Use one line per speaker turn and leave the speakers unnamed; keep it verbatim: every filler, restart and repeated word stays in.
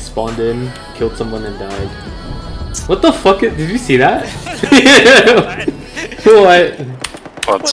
spawned in, killed someone, and died. What the fuck? Did you see that? What?
What?